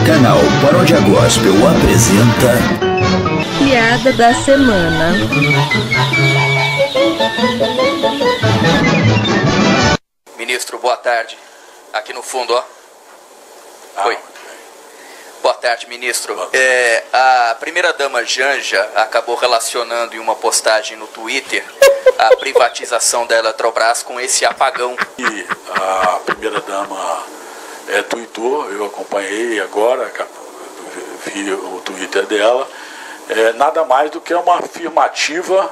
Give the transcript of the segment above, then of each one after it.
Canal Paródia Gospel apresenta Piada da Semana. Ministro, boa tarde. Aqui no fundo, ó. Oi. Boa tarde, ministro. A primeira-dama Janja acabou relacionando em uma postagem no Twitter a privatização da Eletrobras com esse apagão. E a primeira-dama tweetou, eu acompanhei agora, vi o Twitter dela, nada mais do que uma afirmativa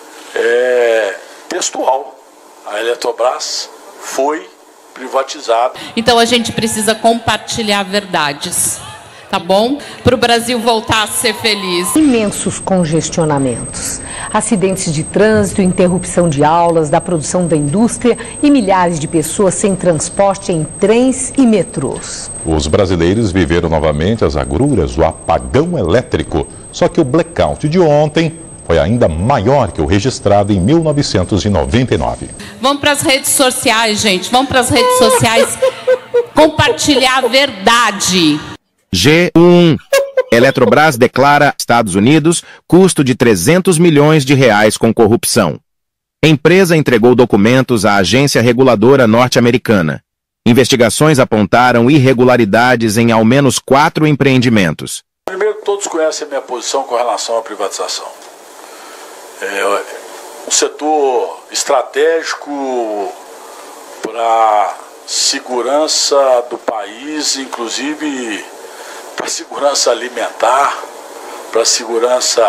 textual. A Eletrobras foi privatizada. Então a gente precisa compartilhar verdades, tá bom? Para o Brasil voltar a ser feliz. Imensos congestionamentos, acidentes de trânsito, interrupção de aulas, da produção da indústria e milhares de pessoas sem transporte em trens e metrôs. Os brasileiros viveram novamente as agruras do apagão elétrico, só que o blackout de ontem foi ainda maior que o registrado em 1999. Vamos para as redes sociais, gente. Vamos para as redes sociais compartilhar a verdade. G1. Eletrobras declara Estados Unidos custo de 300 milhões de reais com corrupção. Empresa entregou documentos à agência reguladora norte-americana. Investigações apontaram irregularidades em ao menos 4 empreendimentos. Primeiro, todos conhecem a minha posição com relação à privatização. Um setor estratégico para a segurança do país, inclusive para a segurança alimentar, para a segurança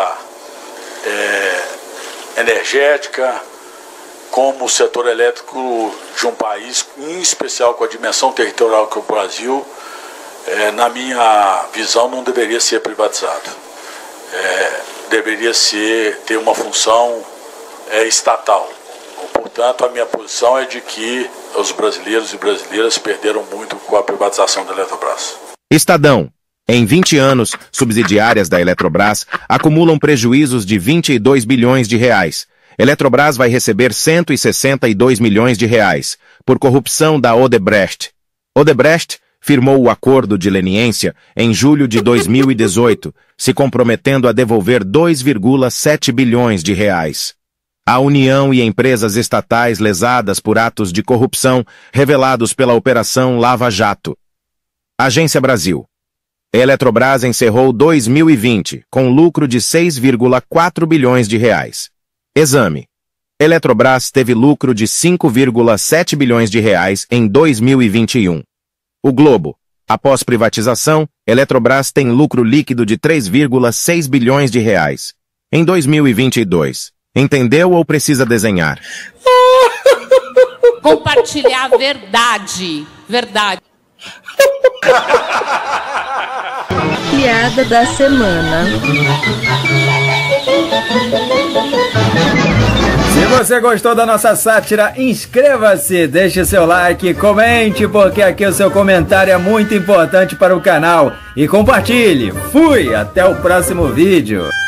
energética, como o setor elétrico de um país, em especial com a dimensão territorial que é o Brasil, na minha visão, não deveria ser privatizado. Deveria ter uma função estatal. Portanto, a minha posição é de que os brasileiros e brasileiras perderam muito com a privatização da Eletrobras. Estadão. Em 20 anos, subsidiárias da Eletrobras acumulam prejuízos de 22 bilhões de reais. Eletrobras vai receber 162 milhões de reais por corrupção da Odebrecht. Odebrecht firmou o acordo de leniência em julho de 2018, se comprometendo a devolver 2,7 bilhões de reais. A União e empresas estatais lesadas por atos de corrupção revelados pela Operação Lava Jato. Agência Brasil. Eletrobras encerrou 2020 com lucro de 6,4 bilhões de reais. Exame. Eletrobras teve lucro de 5,7 bilhões de reais em 2021. O Globo. Após privatização, Eletrobras tem lucro líquido de 3,6 bilhões de reais em 2022. Entendeu ou precisa desenhar? Compartilhar a verdade. Verdade. Piada da Semana. Se você gostou da nossa sátira, inscreva-se, deixe seu like, comente, porque aqui o seu comentário é muito importante para o canal. E compartilhe. Fui! Até o próximo vídeo.